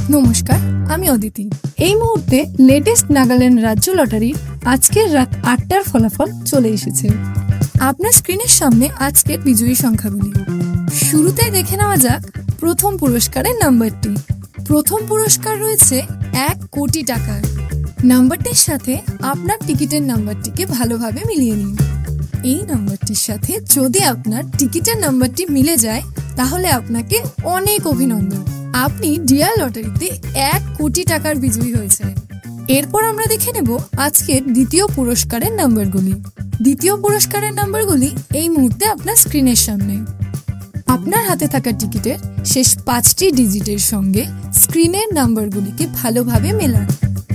নমস্কার, আমি অদিতি। এই মুহূর্তে লেটেস্ট নাগাল্যান্ড রাজ্য লটারির আজকের রাত ৮টার ফলাফল চলে এসেছে। আপনার স্ক্রিনের সামনে আজকের বিজয়ী সংখ্যাগুলি। শুরুতেই দেখে নেওয়া যাক প্রথম পুরস্কারের নাম্বারটি। প্রথম পুরস্কার রয়েছে ১ কোটি টাকার। নাম্বারটির সাথে আপনার টিকিটের নাম্বারটিকে ভালোভাবে মিলিয়ে নিন। এই নাম্বারটির সাথে যদি আপনার টিকিটের নাম্বারটি মিলে যায় তাহলে আপনাকে অনেক অভিনন্দন। আপনি ডিয়ার লটারিতে ১ কোটি টাকার বিজয়ী হয়েছেন। এরপর আমরা দেখে নেব আজকের দ্বিতীয় পুরস্কারের নাম্বারগুলি। দ্বিতীয় পুরস্কারের নাম্বারগুলি এই মুহূর্তে আপনার স্ক্রিনের সামনে। আপনার হাতে থাকা টিকিটের শেষ ৫টি ডিজিটের সঙ্গে স্ক্রিনের নাম্বারগুলিকে ভালোভাবে মেলান।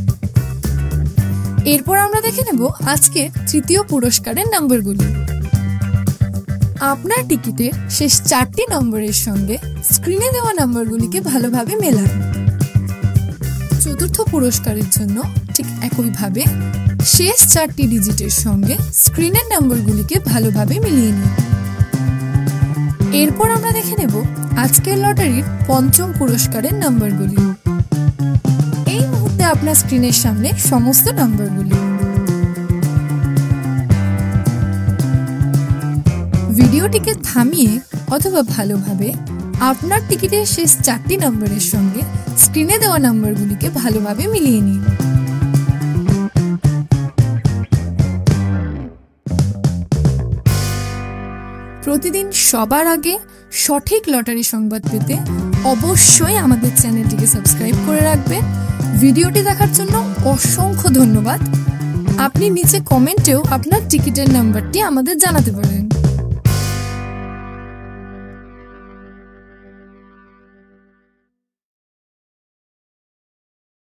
এরপর আমরা দেখে নেব আজকের তৃতীয় পুরস্কারের নাম্বারগুলি। আপনার টিকিটের শেষ ৪টি নম্বরের সঙ্গে স্ক্রিনে দেওয়া নাম্বারগুলিকে ভালোভাবে মেলান। চতুর্থ পুরস্কারের জন্য ঠিক একইভাবে শেষ ৪টি ডিজিটের সঙ্গে স্ক্রিনের নাম্বারগুলিকে ভালোভাবে মিলিয়ে নিন। এরপর আমরা দেখে নেব আজকের লটারির পঞ্চম পুরস্কারের নাম্বারগুলি। এই মুহূর্তে আপনার স্ক্রিনের সামনে সমস্ত নাম্বারগুলি। ভিডিওটিকে থামিয়ে অথবা ভালোভাবে আপনার টিকিটের শেষ ৪টি নম্বরের সঙ্গে স্ক্রিনে দেওয়া নম্বরগুলিকে ভালোভাবে মিলিয়ে নিন। প্রতিদিন সবার আগে সঠিক লটারি সংবাদ পেতে অবশ্যই আমাদের চ্যানেলটিকে সাবস্ক্রাইব করে রাখবেন। ভিডিওটি দেখার জন্য অসংখ্য ধন্যবাদ। আপনি নিচে কমেন্টেও আপনার টিকিটের নাম্বারটি আমাদের জানাতে পারেন।